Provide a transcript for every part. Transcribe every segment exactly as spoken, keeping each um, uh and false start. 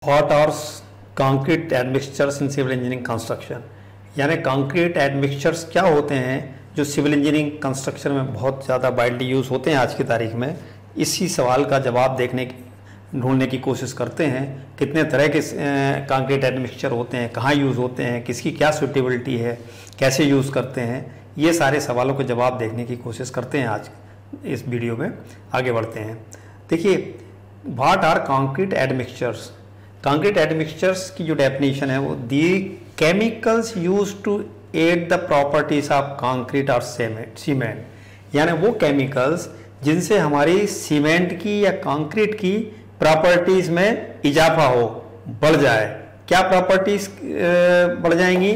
Hot और concrete admixtures in civil engineering construction, यानी concrete admixtures क्या होते हैं जो सिविल इंजीनियरिंग कंस्ट्रक्शन में बहुत ज़्यादा वाइडली यूज़ होते हैं आज की तारीख में। इसी सवाल का जवाब देखने की ढूंढने की कोशिश करते हैं। कितने तरह के कंक्रीट एडमिक्सचर होते हैं, कहाँ यूज़ होते हैं, किसकी क्या सूटेबिलिटी है, कैसे यूज़ करते हैं, ये सारे सवालों के जवाब देखने की कोशिश करते हैं आज इस वीडियो में। आगे बढ़ते हैं। देखिए, what are concrete admixtures. Concrete admixtures की जो डेफिनेशन है वो the chemicals use to add the properties of concrete और सीमेंट सीमेंट यानी वो केमिकल्स जिनसे हमारी सीमेंट की या कंक्रीट की प्रॉपर्टीज में इजाफा हो, बढ़ जाए। क्या प्रॉपर्टीज बढ़ जाएंगी?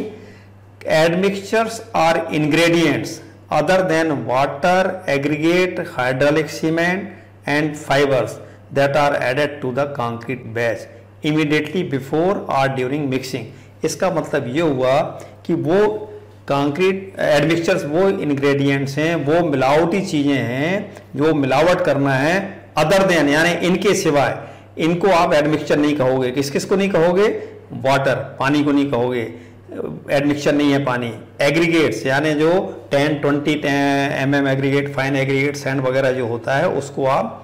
Admixtures are ingredients other than water, aggregate, hydraulic cement and fibres that are added to the concrete batch immediately before और ड्यूरिंग मिक्सिंग। इसका मतलब ये हुआ कि वो कंक्रीट एडमिक्सचर्स वो इंग्रेडिएंट्स हैं, वो मिलावटी चीज़ें हैं जो मिलावट करना है, अदर देन यानी इनके सिवाय। इनको आप एडमिक्सचर नहीं कहोगे। किस किस को नहीं कहोगे? वाटर, पानी को नहीं कहोगे, एडमिक्सचर नहीं है पानी। एग्रीगेट्स यानी जो ten twenty M M aggregate, fine aggregate, sand वगैरह जो होता है उसको आप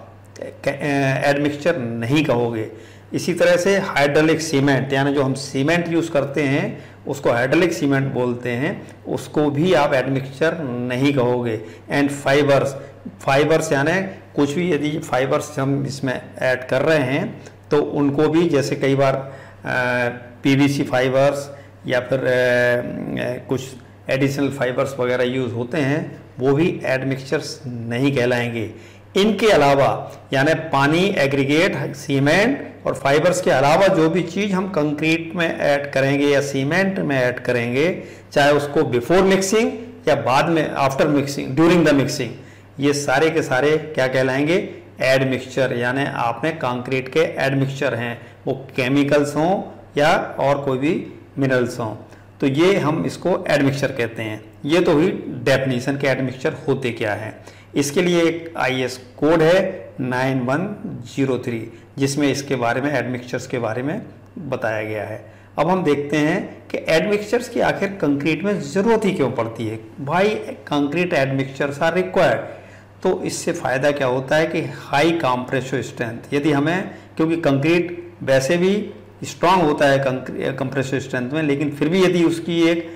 एडमिक्सचर नहीं कहोगे। इसी तरह से हाइड्रोलिक सीमेंट यानी जो हम सीमेंट यूज़ करते हैं उसको हाइड्रोलिक सीमेंट बोलते हैं, उसको भी आप एडमिक्सचर नहीं कहोगे। एंड फाइबर्स, फाइबर्स यानी कुछ भी यदि फाइबर्स हम इसमें ऐड कर रहे हैं तो उनको भी, जैसे कई बार पीवीसी फाइबर्स या फिर आ, कुछ एडिशनल फाइबर्स वगैरह यूज़ होते हैं, वो भी एडमिक्सचर्स नहीं कहलाएंगे। इनके अलावा यानी पानी, एग्रीगेट, सीमेंट और फाइबर्स के अलावा जो भी चीज़ हम कंक्रीट में ऐड करेंगे या सीमेंट में ऐड करेंगे, चाहे उसको बिफोर मिक्सिंग या बाद में after mixing, during the mixing, ये सारे के सारे क्या कहलाएंगे? एडमिक्सचर। यानी आप में कंक्रीट के एडमिक्सचर हैं, वो केमिकल्स हों या और कोई भी मिनरल्स हों, तो ये हम इसको एडमिक्सचर कहते हैं। ये तो हुई डेफिनेशन के एडमिक्सचर होते क्या हैं। इसके लिए एक आई एस कोड है नाइन वन ज़ीरो थ्री, जिसमें इसके बारे में, एडमिक्सचर्स के बारे में बताया गया है। अब हम देखते हैं कि एडमिक्सचर्स की आखिर कंक्रीट में ज़रूरत ही क्यों पड़ती है। भाई कंक्रीट एडमिक्सचर्स आर रिक्वायर्ड। तो इससे फ़ायदा क्या होता है कि हाई कंप्रेसिव स्ट्रेंथ, यदि हमें, क्योंकि कंक्रीट वैसे भी स्ट्रांग होता है कंप्रेसिव स्ट्रेंथ में, लेकिन फिर भी यदि उसकी एक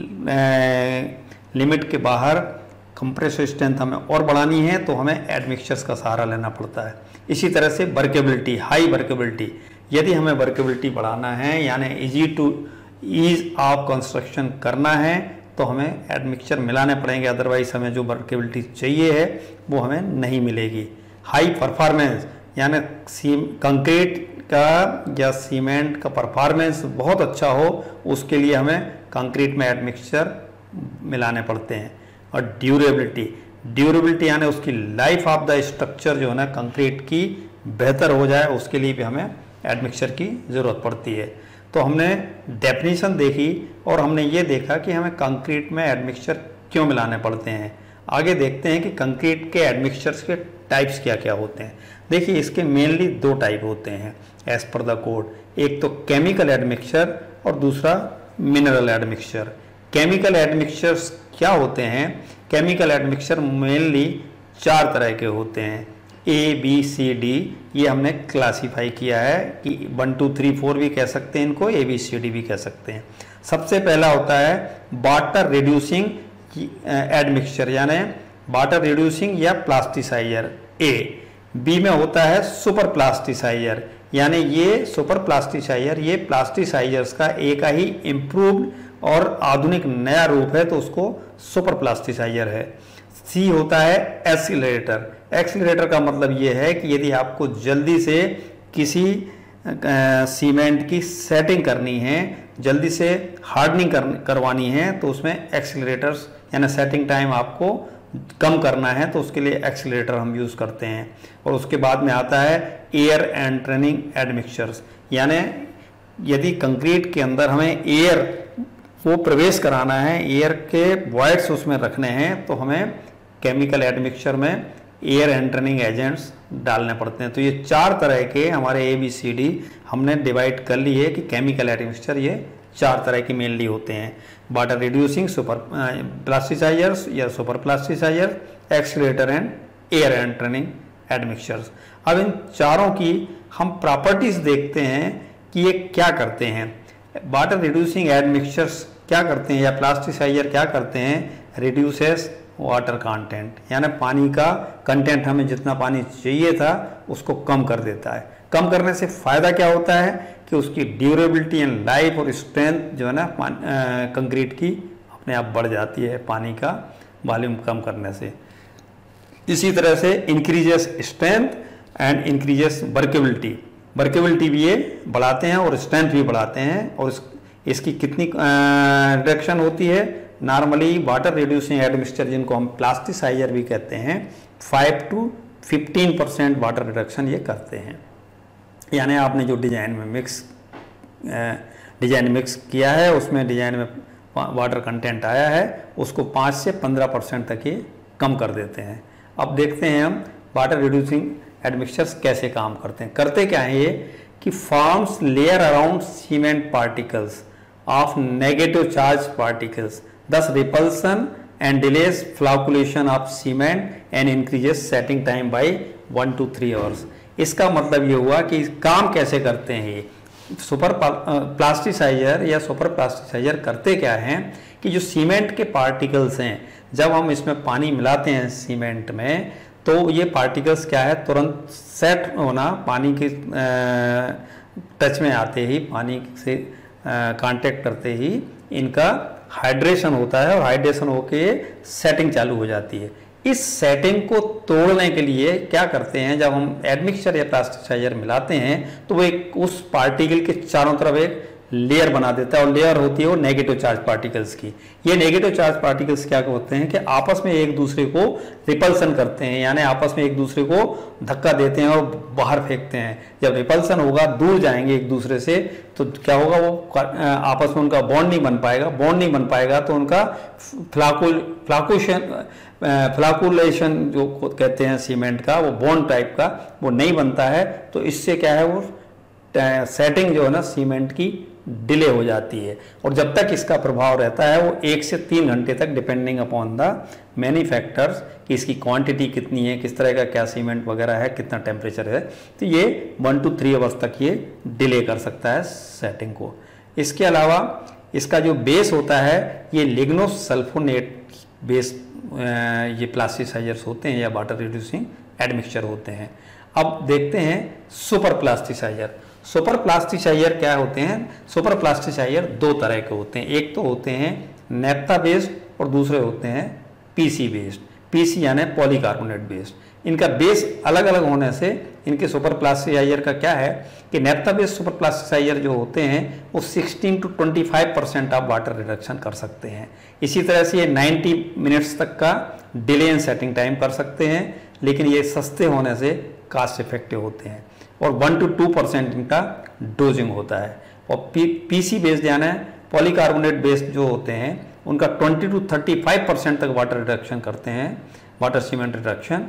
लिमिट के बाहर कंप्रेसिव स्ट्रेंथ हमें और बढ़ानी है तो हमें एडमिक्सचर्स का सहारा लेना पड़ता है। इसी तरह से वर्केबिलिटी, हाई वर्केबिलिटी, यदि हमें वर्केबिलिटी बढ़ाना है यानी easy to ease of construction करना है तो हमें एडमिक्सचर मिलाने पड़ेंगे, अदरवाइज हमें जो वर्केबिलिटी चाहिए है वो हमें नहीं मिलेगी। हाई परफॉर्मेंस यानी कंक्रीट का या सीमेंट का परफॉर्मेंस बहुत अच्छा हो, उसके लिए हमें कंक्रीट में एडमिक्सचर मिलाने पड़ते हैं। और ड्यूरेबिलिटी, ड्यूरेबिलिटी यानी उसकी लाइफ ऑफ द स्ट्रक्चर जो है ना कंक्रीट की बेहतर हो जाए, उसके लिए भी हमें एडमिक्सचर की ज़रूरत पड़ती है। तो हमने डेफिनेशन देखी और हमने ये देखा कि हमें कंक्रीट में एडमिक्सचर क्यों मिलाने पड़ते हैं। आगे देखते हैं कि कंक्रीट के एडमिक्सचर्स के टाइप्स क्या क्या होते हैं। देखिए, इसके मेनली दो टाइप होते हैं एज पर द कोड। एक तो केमिकल एडमिक्सचर और दूसरा मिनरल एडमिक्सचर। केमिकल एडमिक्सचर्स क्या होते हैं? केमिकल एडमिक्सचर मेनली चार तरह के होते हैं, ए बी सी डी। ये हमने क्लासीफाई किया है कि वन टू थ्री फोर भी कह सकते हैं इनको, ए बी सी डी भी कह सकते हैं। सबसे पहला होता है वाटर रिड्यूसिंग एडमिक्सचर यानी वाटर रिड्यूसिंग या प्लास्टिसाइजर, ए। बी में होता है सुपर प्लास्टिसाइजर, यानी ये सुपर प्लास्टिसाइजर, ये प्लास्टिसाइजर्स का एक ही इम्प्रूव्ड और आधुनिक नया रूप है, तो उसको सुपर प्लास्टिसाइजर है। सी होता है एक्सीलरेटर। एक्सीलरेटर का मतलब ये है कि यदि आपको जल्दी से किसी सीमेंट की सेटिंग करनी है, जल्दी से हार्डनिंग कर, करवानी है, तो उसमें एक्सीलरेटर्स यानी सेटिंग टाइम आपको कम करना है तो उसके लिए एक्सीलरेटर हम यूज़ करते हैं। और उसके बाद में आता है एयर एंट्रेनिंग एडमिक्सचर्स, यानी यदि कंक्रीट के अंदर हमें एयर वो प्रवेश कराना है, एयर के वॉइड्स उसमें रखने हैं, तो हमें केमिकल एडमिक्सचर में एयर एंटरिंग एजेंट्स डालने पड़ते हैं। तो ये चार तरह के हमारे ए बी सी डी हमने डिवाइड कर ली है कि केमिकल एडमिक्सचर ये चार तरह के मेनली होते हैं, वाटर रिड्यूसिंग, सुपर प्लास्टिसाइजर्स या super plasticiser, accelerator and air entering admixtures. अब इन चारों की हम प्रॉपर्टीज देखते हैं कि ये क्या करते हैं। वाटर रिड्यूसिंग एडमिक्सचर्स क्या करते हैं या प्लास्टिसाइजर क्या करते हैं, रिड्यूसेस वाटर कंटेंट, यानी पानी का कंटेंट, हमें जितना पानी चाहिए था उसको कम कर देता है। कम करने से फ़ायदा क्या होता है कि उसकी ड्यूरेबिलिटी एंड लाइफ और स्ट्रेंथ जो है ना कंक्रीट की अपने आप बढ़ जाती है पानी का वॉल्यूम कम करने से। इसी तरह से increases strength and increases workability, workability भी ये बढ़ाते हैं और स्ट्रेंथ भी बढ़ाते हैं। और इस, इसकी कितनी रिडक्शन होती है, नॉर्मली वाटर रिड्यूसिंग एडमिक्सचर जिनको हम प्लास्टिसाइजर भी कहते हैं, five to fifteen percent water reduction ये करते हैं। यानी आपने जो डिज़ाइन में मिक्स डिज़ाइन मिक्स किया है उसमें डिज़ाइन में वाटर कंटेंट आया है उसको पाँच से पंद्रह परसेंट तक ये कम कर देते हैं। अब देखते हैं हम वाटर रिड्यूसिंग एडमिक्सचर्स कैसे काम करते हैं। करते क्या है ये कि forms layer around cement particles of negative charge particles, thus repulsion and delays flocculation of cement and increases setting time by one to three hours. इसका मतलब ये हुआ कि काम कैसे करते हैं ये सुपर प्लास्टिसाइजर या सुपर प्लास्टिसाइजर करते क्या हैं कि जो सीमेंट के पार्टिकल्स हैं, जब हम इसमें पानी मिलाते हैं सीमेंट में तो ये पार्टिकल्स क्या है तुरंत सेट होना, पानी के टच में आते ही, पानी से कांटेक्ट करते ही इनका हाइड्रेशन होता है और हाइड्रेशन होके सेटिंग चालू हो जाती है। इस सेटिंग को तोड़ने के लिए क्या करते हैं, जब हम एडमिक्सचर या प्लास्टिसाइजर मिलाते हैं तो वो एक उस पार्टिकल के चारों तरफ एक लेयर बना देता है और लेयर होती है वो नेगेटिव चार्ज पार्टिकल्स की। ये नेगेटिव चार्ज पार्टिकल्स क्या होते हैं कि आपस में एक दूसरे को रिपल्सन करते हैं, यानी आपस में एक दूसरे को धक्का देते हैं और बाहर फेंकते हैं। जब रिपल्सन होगा, दूर जाएंगे एक दूसरे से, तो क्या होगा, वो आपस में उनका बॉन्ड नहीं बन पाएगा। बॉन्ड नहीं बन पाएगा तो उनका फ्लाकुल फ्लाकुशन फ्लाकुलेशन जो कहते हैं सीमेंट का, वो बॉन्ड टाइप का वो नहीं बनता है। तो इससे क्या है, वो सेटिंग जो है ना सीमेंट की डिले हो जाती है। और जब तक इसका प्रभाव रहता है वो एक से तीन घंटे तक, depending upon the many factors, कि इसकी क्वांटिटी कितनी है, किस तरह का क्या सीमेंट वगैरह है, कितना टेम्परेचर है, तो ये वन टू थ्री आवर्स तक ये डिले कर सकता है सेटिंग को। इसके अलावा इसका जो बेस होता है ये लिग्नोसल्फोनेट बेस ये प्लास्टिसाइजर्स होते हैं या वाटर रिड्यूसिंग एडमिक्सचर होते हैं। अब देखते हैं सुपर प्लास्टिसाइजर। सुपर प्लास्टिसाइजर क्या होते हैं, सुपर प्लास्टिसाइजर दो तरह के होते हैं, एक तो होते हैं नेप्था बेस्ड और दूसरे होते हैं पीसी बेस्ड। पीसी यानी पॉलीकार्बोनेट बेस्ड। इनका बेस अलग अलग होने से इनके सुपर प्लास्टिसाइजर का क्या है कि नेप्था बेस्ड सुपर प्लास्टिसाइजर जो होते हैं वो sixteen to twenty five percent of water reduction कर सकते हैं। इसी तरह से ये नाइन्टी मिनट्स तक का डिले इन सेटिंग टाइम कर सकते हैं, लेकिन ये सस्ते होने से कास्ट इफेक्टिव होते हैं। और वन टू टू परसेंट इनका डोजिंग होता है। और पी पीसी बेस्ड यानी पॉलीकार्बोनेट बेस्ड जो होते हैं उनका twenty to thirty five percent तक वाटर रिडक्शन करते हैं, वाटर सीमेंट रिडक्शन।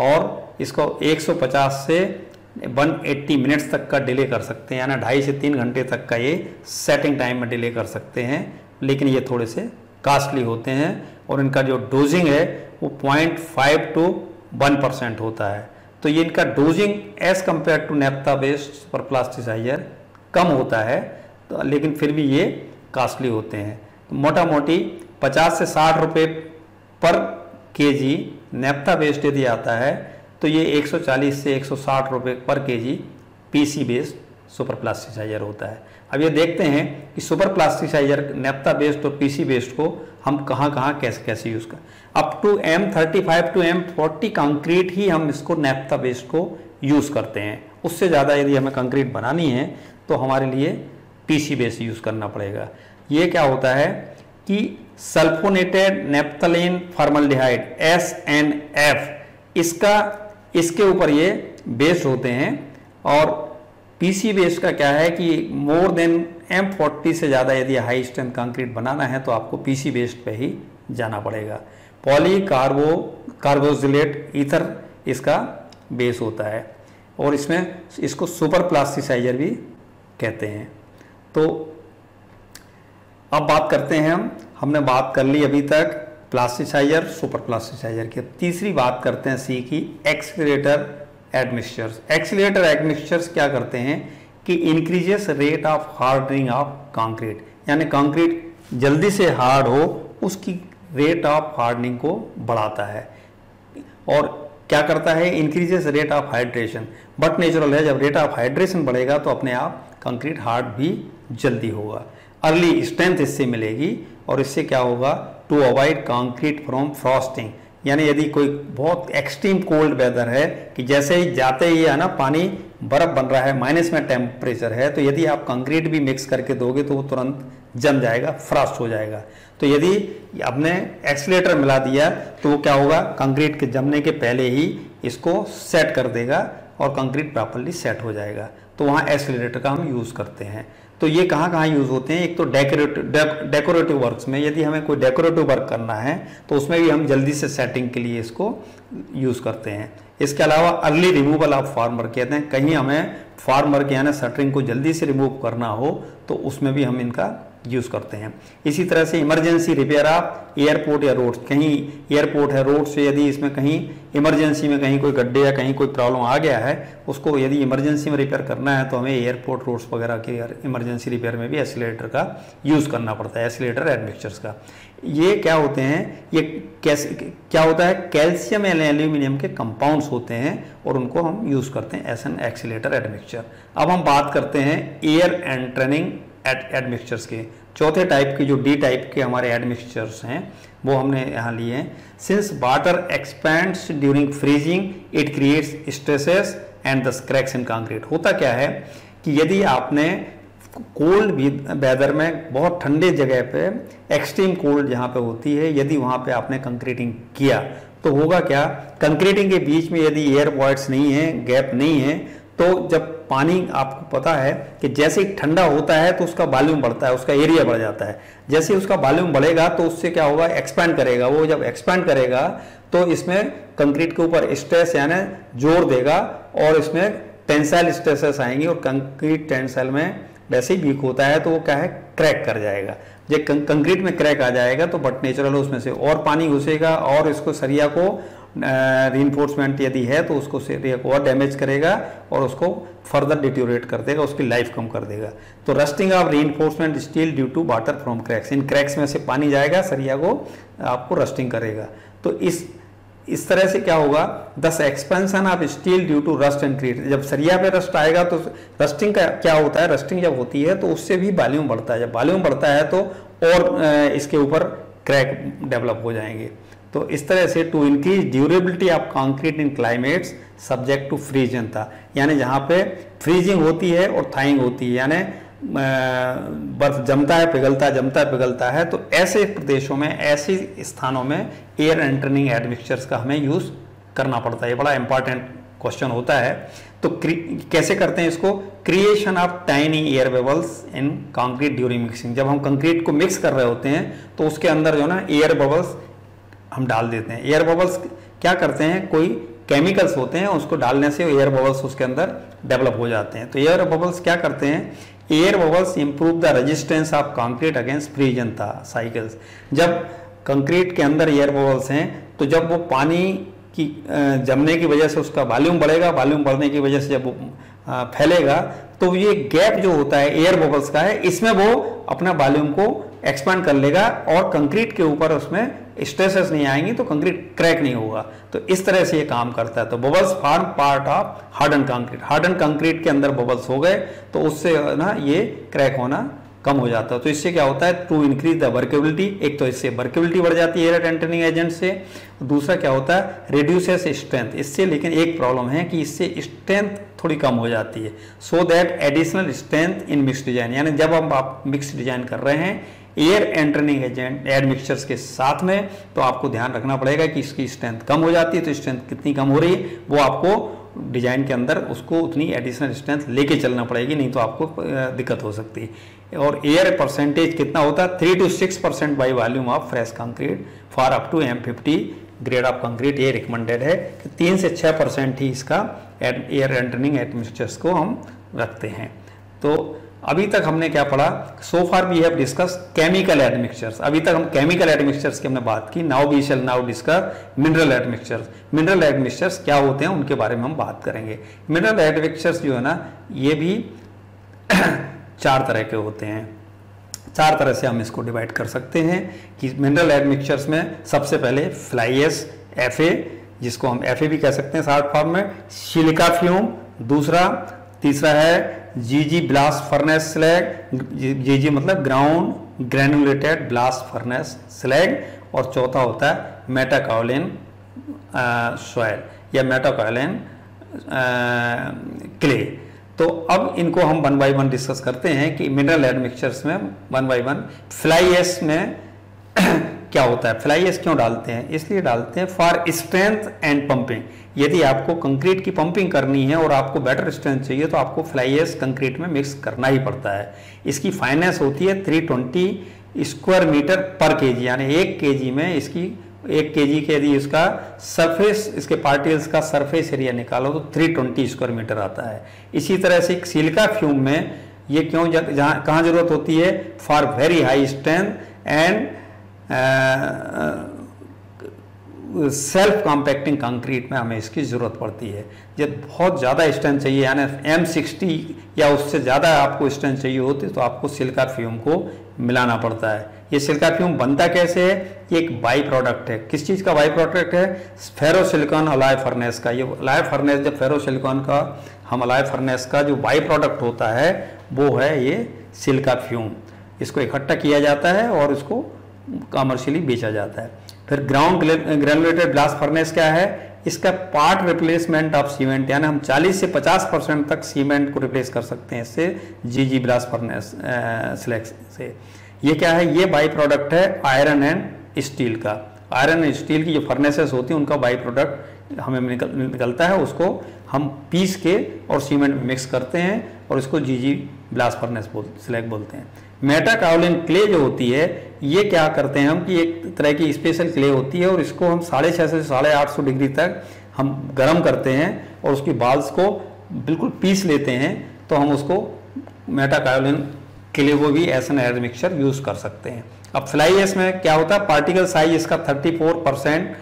और इसको एक सौ पचास से एक सौ अस्सी मिनट्स तक का डिले कर सकते हैं, यानी ढाई से तीन घंटे तक का ये सेटिंग टाइम में डिले कर सकते हैं, लेकिन ये थोड़े से कास्टली होते हैं। और इनका जो डोजिंग है वो point five to one percent होता है। तो ये इनका dosing as compared to naphtha based super plasticiser कम होता है, तो लेकिन फिर भी ये कास्टली होते हैं। तो मोटा मोटी पचास से साठ रुपये पर केजी नेप्था बेस्ड यदि आता है तो ये एक सौ चालीस से एक सौ साठ रुपये पर KG PC based super plasticiser होता है। अब ये देखते हैं कि सुपर प्लास्टिसाइजर नेप्था बेस्ड और पीसी बेस्ड को हम कहाँ कहाँ कैसे कैसे यूज़ करें। Up to M thirty five to M forty concrete ही हम इसको नेप्था बेस्ड को यूज़ करते हैं। उससे ज़्यादा यदि हमें कंक्रीट बनानी है तो हमारे लिए पीसी बेस्ड यूज़ करना पड़ेगा। ये क्या होता है कि sulphonated naphthalene formaldehyde S N F, इसका इसके ऊपर ये बेस्ड होते हैं। और पीसी बेस्ड का क्या है कि मोर देन एम फोर्टी से ज़्यादा यदि हाई स्ट्रेंथ कंक्रीट बनाना है तो आपको पीसी बेस्ड पे ही जाना पड़ेगा। पॉली कार्बो कार्बोजिलेट ईथर इसका बेस होता है और इसमें इसको सुपर प्लास्टिसाइजर भी कहते हैं। तो अब बात करते हैं हम हमने बात कर ली अभी तक प्लास्टिसाइजर, सुपर प्लास्टिसाइजर की। तीसरी बात करते हैं सी की, एक्सीलरेटर एडमिक्सचर्स। एक्सीलरेटर एडमिक्सचर्स क्या करते हैं कि increases rate of hardening of concrete, यानी कंक्रीट जल्दी से हार्ड हो उसकी रेट ऑफ हार्डनिंग को बढ़ाता है। और क्या करता है, increases rate of hydration. But natural है, जब रेट ऑफ हाइड्रेशन बढ़ेगा तो अपने आप कंक्रीट हार्ड भी जल्दी होगा। अर्ली स्ट्रेंथ इससे मिलेगी और इससे क्या होगा, to avoid concrete from frosting, यानी यदि कोई बहुत एक्सट्रीम कोल्ड वेदर है कि जैसे ही जाते ही है ना पानी बर्फ बन रहा है, माइनस में टेम्परेचर है, तो यदि आप कंक्रीट भी मिक्स करके दोगे तो वो तुरंत जम जाएगा, फ्रॉस्ट हो जाएगा। तो यदि आपने एक्सीलरेटर मिला दिया तो वो क्या होगा, कंक्रीट के जमने के पहले ही इसको सेट कर देगा और कंक्रीट प्रॉपर्ली सेट हो जाएगा। तो वहाँ एक्सीलरेटर का हम यूज़ करते हैं। तो ये कहाँ कहाँ यूज़ होते हैं, एक तो डेकोरेटिव डेकोरेटिव वर्क्स में, यदि हमें कोई डेकोरेटिव वर्क करना है तो उसमें भी हम जल्दी से सेटिंग के लिए इसको यूज़ करते हैं। इसके अलावा अर्ली रिमूवल ऑफ फार्मर, कहते हैं कहीं हमें फार्मर के यानी शटरिंग को जल्दी से रिमूव करना हो तो उसमें भी हम इनका यूज़ करते हैं। इसी तरह से इमरजेंसी रिपेयर ऑफ एयरपोर्ट या रोड्स, कहीं एयरपोर्ट है, रोड से यदि इसमें कहीं इमरजेंसी में कहीं कोई गड्ढे या कहीं कोई प्रॉब्लम आ गया है, उसको यदि इमरजेंसी में रिपेयर करना है तो हमें एयरपोर्ट रोड्स वगैरह के इमरजेंसी रिपेयर में भी एक्सीलरेटर का यूज़ करना पड़ता है, एक्सीलरेटर एडमिक्सचर्स का। ये क्या होते हैं, ये कैसे क्या होता है, कैल्शियम एंड एल्यूमिनियम के कंपाउंड्स होते हैं और उनको हम यूज़ करते हैं एज एन एक्सीलरेटर एडमिक्सचर। अब हम बात करते हैं एयर एंट्रेनिंग एडमिक्सचर्स के। चौथे टाइप के जो डी टाइप के हमारे एडमिक्सचर्स हैं वो हमने यहाँ लिए हैं। Since water expands during freezing it creates stresses and the cracks in concrete. होता क्या है कि यदि आपने कोल्ड वेदर में बहुत ठंडे जगह पे, एक्सट्रीम कोल्ड जहाँ पे होती है, यदि वहाँ पे आपने कंक्रीटिंग किया तो होगा क्या, कंक्रीटिंग के बीच में यदि एयर वॉइड्स नहीं है, गैप नहीं है, तो जब पानी, आपको पता है कि जैसे ही ठंडा होता है तो उसका वॉल्यूम बढ़ता है, उसका एरिया बढ़ जाता है। जैसे ही उसका वॉल्यूम बढ़ेगा तो उससे क्या होगा, एक्सपैंड करेगा। वो जब एक्सपैंड करेगा तो इसमें कंक्रीट के ऊपर स्ट्रेस यानी जोर देगा और इसमें टेंसाइल स्ट्रेसेस आएंगे और कंक्रीट टेंसाइल में वैसे ही वीक होता है तो वो क्या है, क्रैक कर जाएगा। जब कंक्रीट में क्रैक आ जाएगा तो बट नेचुरल उसमें से और पानी घुसेगा और इसको सरिया को रीइंफोर्समेंट यदि है तो उसको सरिया को और डैमेज करेगा और उसको फर्दर डिट्यूरेट कर देगा, उसकी लाइफ कम कर देगा। तो rusting of reinforcement steel due to water from cracks, इन क्रैक्स में से पानी जाएगा, सरिया को आपको रस्टिंग करेगा। तो इस इस तरह से क्या होगा, thus expansion of steel due to rust and create. जब सरिया पे रस्ट आएगा तो रस्टिंग का क्या होता है, रस्टिंग जब होती है तो उससे भी वॉल्यूम बढ़ता है। जब वॉल्यूम बढ़ता है तो और इसके ऊपर क्रैक डेवलप हो जाएंगे। तो इस तरह से to increase durability of concrete in climates subject to freeze and thaw, यानी जहाँ पे फ्रीजिंग होती है और थाइंग होती है, यानी बर्फ जमता है पिघलता है जमता है पिघलता है, तो ऐसे प्रदेशों में, ऐसे स्थानों में एयर एंट्रेनिंग एडमिक्सचर्स का हमें यूज़ करना पड़ता है। ये बड़ा इंपॉर्टेंट क्वेश्चन होता है। तो कैसे करते हैं इसको, creation of tiny air bubbles in concrete during mixing. जब हम कंक्रीट को मिक्स कर रहे होते हैं तो उसके अंदर जो ना एयर बबल्स हम डाल देते हैं। एयर बबल्स क्या करते हैं, कोई केमिकल्स होते हैं, उसको डालने से एयर बबल्स उसके अंदर डेवलप हो जाते हैं। तो एयर बबल्स क्या करते हैं, air bubbles improve the resistance of concrete against freeze and thaw cycles. जब कंक्रीट के अंदर एयर बबल्स हैं तो जब वो पानी की जमने की वजह से उसका वॉल्यूम बढ़ेगा, वॉल्यूम बढ़ने की वजह से जब वो फैलेगा तो ये गैप जो होता है एयर बबल्स का है, इसमें वो अपना वॉल्यूम को एक्सपांड कर लेगा और कंक्रीट के ऊपर उसमें स्ट्रेसेस नहीं आएंगी तो कंक्रीट क्रैक नहीं होगा। तो इस तरह से ये काम करता है। तो bubbles form part of harden concrete. Harden concrete के अंदर बबल्स हो गए तो उससे ना ये क्रैक होना कम हो जाता है। तो इससे क्या होता है, टू इंक्रीज द वर्केबिलिटी, एक तो इससे वर्केबिलिटी बढ़ जाती है एयर एंट्रेनिंग एजेंट से, दूसरा क्या होता है, रिड्यूसेस स्ट्रेंथ इससे। लेकिन एक प्रॉब्लम है कि इससे स्ट्रेंथ थोड़ी कम हो जाती है। So that additional strength in mix design, यानी जब हम आप मिक्स डिजाइन कर रहे हैं एयर एंट्रेनिंग एजेंट एडमिक्सचर्स के साथ में, तो आपको ध्यान रखना पड़ेगा कि इसकी स्ट्रेंथ कम हो जाती है। तो स्ट्रेंथ कितनी कम हो रही है वो आपको डिजाइन के अंदर उसको उतनी एडिशनल स्ट्रेंथ लेके चलना पड़ेगी, नहीं तो आपको दिक्कत हो सकती है। और एयर परसेंटेज कितना होता है, three to six percent by volume of fresh concrete for up to M fifty grade of concrete ये रिकमेंडेड है कि तीन से छः परसेंट ही इसका एयर एंटरिंग एडमिक्सचर्स को हम रखते हैं। तो अभी तक हमने क्या पढ़ा, so far we have discuss chemical admixtures. अभी तक हम केमिकल एडमिक्सचर्स की हमने बात की। Now we shall now discuss mineral admixtures. Mineral admixtures क्या होते हैं उनके बारे में हम बात करेंगे। मिनरल एडमिक्सचर्स जो है ना, ये भी चार तरह के होते हैं। चार तरह से हम इसको डिवाइड कर सकते हैं कि मिनरल एडमिक्सचर्स में सबसे पहले फ्लाई एश, एफ ए, जिसको हम एफ ए भी कह सकते हैं शॉर्ट फॉर्म में, सिलिका फ्यूम दूसरा, तीसरा है GG blast furnace slag, GG मतलब ground granulated blast furnace slag, और चौथा होता है मेटाकाओलिन सॉइल या मेटाकाओलिन क्ले। तो अब इनको हम वन बाई वन डिस्कस करते हैं कि मिनरल एडमिक्सचर्स में one by one. Fly ash में क्या होता है, फ्लाई एश क्यों डालते हैं, इसलिए डालते हैं फॉर स्ट्रेंथ एंड पंपिंग। यदि आपको कंक्रीट की पंपिंग करनी है और आपको बेटर स्ट्रेंथ चाहिए तो आपको फ्लाई एश कंक्रीट में मिक्स करना ही पड़ता है। इसकी फाइनेंस होती है थ्री ट्वेंटी स्क्वायर मीटर पर केजी, यानी एक केजी में इसकी एक केजी के यदि इसका सरफेस, इसके पार्टिकल्स का सरफेस एरिया निकालो तो थ्री ट्वेंटी स्क्वायर मीटर आता है। इसी तरह से सिलिका फ्यूम में ये क्यों जहाँ कहाँ जरूरत होती है, for very high strength and self compacting concrete में हमें इसकी ज़रूरत पड़ती है। जब बहुत ज़्यादा स्ट्रेंथ चाहिए यानी एम सिक्सटी या उससे ज़्यादा आपको स्ट्रेंथ चाहिए होती है तो आपको सिलिका फ्यूम को मिलाना पड़ता है। ये सिलिका फ्यूम बनता कैसे है, ये एक बाई प्रोडक्ट है। किस चीज़ का बाई प्रोडक्ट है, फेरोसिलिकॉन अलाय फर्नेस का। ये अलाय फर्नेस, जब फेरोसिलिकॉन का हम अलाय फर्नेस का जो बाई प्रोडक्ट होता है वो है ये सिलिका फ्यूम। इसको इकट्ठा किया जाता है और इसको कमर्शियली बेचा जाता है। फिर ग्राउंड ग्रेनुलेटेड ब्लास्ट फर्नेस क्या है, इसका पार्ट रिप्लेसमेंट ऑफ सीमेंट, यानी हम चालीस से पचास परसेंट तक सीमेंट को रिप्लेस कर सकते हैं इससे जीजी ब्लास्ट फर्नेस स्लैग से। ये क्या है, ये बाई प्रोडक्ट है आयरन एंड स्टील का। आयरन एंड स्टील की जो फर्नेसेस होती हैं उनका बाई प्रोडक्ट हमें निकल, निकलता है, उसको हम पीस के और सीमेंट में मिक्स करते हैं और इसको जीजी ब्लास्ट फर्नेस बोल स्लैग बोलते हैं। मेटाकाओलिन क्ले जो होती है ये क्या करते हैं हम कि एक तरह की स्पेशल क्ले होती है और इसको हम साढ़े छः से साढ़े आठ सौ डिग्री तक हम गर्म करते हैं और उसकी बाल्स को बिल्कुल पीस लेते हैं, तो हम उसको मेटाकाओलिन क्ले को भी एस एन एडमिक्सचर यूज़ कर सकते हैं। अब फ्लाई एश में क्या होता है, पार्टिकल साइज इसका thirty four percent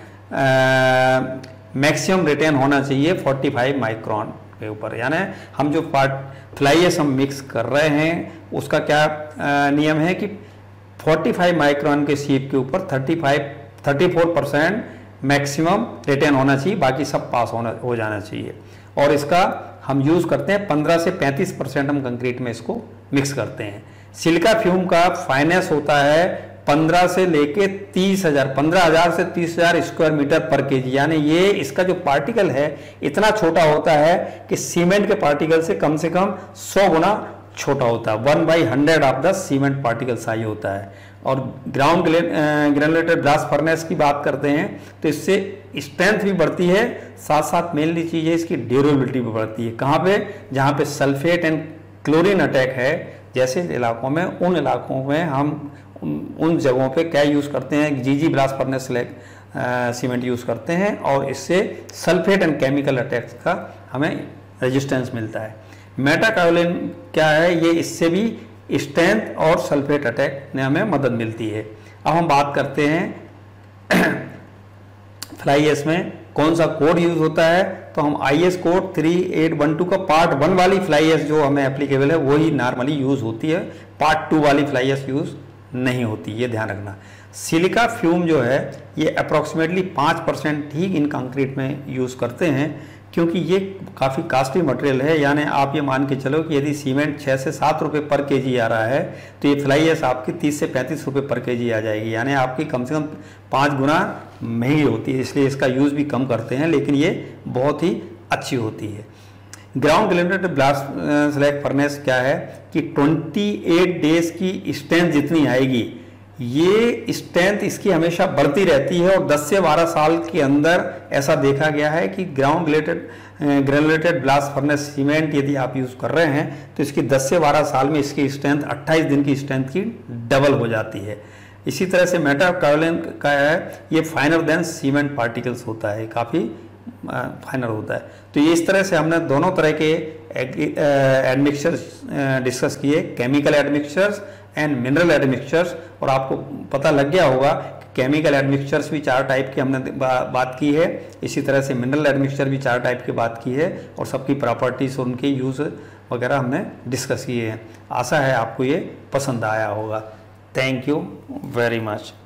maximum retain होना चाहिए फोर्टी फाइव माइक्रोन के ऊपर। यानी हम जो पार्ट फ्लाई एश हम मिक्स कर रहे हैं उसका क्या आ, नियम है कि पैंतालीस माइक्रोन के शीप के ऊपर पैंतीस चौंतीस परसेंट मैक्सिमम रिटेन होना चाहिए, बाकी सब पास होना हो जाना चाहिए। और इसका हम यूज़ करते हैं पंद्रह से पैंतीस परसेंट हम कंक्रीट में इसको मिक्स करते हैं। सिलिका फ्यूम का फाइनेंस होता है पंद्रह से लेके तीस हजार पंद्रह हजार से तीस हजार स्क्वायर मीटर पर केजी, यानी ये इसका जो पार्टिकल है इतना छोटा होता है कि सीमेंट के पार्टिकल से कम से कम सौ गुना छोटा होता है। One by hundred of the cement particle size होता है। और ग्राउंड ग्रेनुलेटेड ब्लास्ट फर्नेस की बात करते हैं तो इससे स्ट्रेंथ भी बढ़ती है, साथ साथ मेनली चीज़ है इसकी ड्यूरेबिलिटी भी बढ़ती है। कहाँ पे, जहाँ पे सल्फेट एंड क्लोरीन अटैक है जैसे इलाकों में, उन इलाकों में हम उन जगहों पे क्या यूज़ करते हैं, GG blast furnace slag cement use करते हैं और इससे सल्फेट एंड केमिकल अटैक्स का हमें रेजिस्टेंस मिलता है। मेटाकाओलिन क्या है, ये इससे भी स्ट्रेंथ और सल्फेट अटैक में हमें मदद मिलती है। अब हम बात करते हैं फ्लाई एश में कौन सा कोड यूज होता है, तो हम I S code three eight one two का पार्ट वन वाली फ्लाई एश जो हमें एप्लीकेबल है वही नॉर्मली यूज होती है, पार्ट टू वाली फ्लाई एश यूज नहीं होती, ये ध्यान रखना। सिलिका फ्यूम जो है ये अप्रॉक्सीमेटली पाँच परसेंट ही इन कंक्रीट में यूज़ करते हैं क्योंकि ये काफ़ी कॉस्टली मटेरियल है। यानी आप ये मान के चलो कि यदि सीमेंट छः से सात रुपये पर केजी आ रहा है तो ये फ्लाई एश आपकी तीस से पैंतीस रुपये पर केजी आ जाएगी, यानी आपकी कम से कम पाँच गुना महंगी होती है, इसलिए इसका यूज़ भी कम करते हैं, लेकिन ये बहुत ही अच्छी होती है। Ground granulated blast slag furnace क्या है कि अट्ठाईस डेज की स्ट्रेंथ जितनी आएगी ये स्ट्रेंथ इसकी हमेशा बढ़ती रहती है और दस से बारह साल के अंदर ऐसा देखा गया है कि ground granulated granulated blast furnace cement यदि आप यूज़ कर रहे हैं तो इसकी दस से बारह साल में इसकी स्ट्रेंथ अट्ठाईस दिन की स्ट्रेंथ की डबल हो जाती है। इसी तरह से मेटाकाओलिन का है, ये फाइनर देन सीमेंट पार्टिकल्स होता है, काफ़ी फाइनर होता है। तो ये इस तरह से हमने दोनों तरह के एडमिक्सचर्स डिस्कस किए, chemical admixtures and mineral admixtures. और आपको पता लग गया होगा केमिकल एडमिक्सचर्स भी चार टाइप की हमने बा, बात की है, इसी तरह से मिनरल एडमिक्सचर भी चार टाइप की बात की है, और सबकी प्रॉपर्टीज और उनके यूज़ वगैरह हमने डिस्कस किए हैं। आशा है आपको ये पसंद आया होगा। Thank you very much.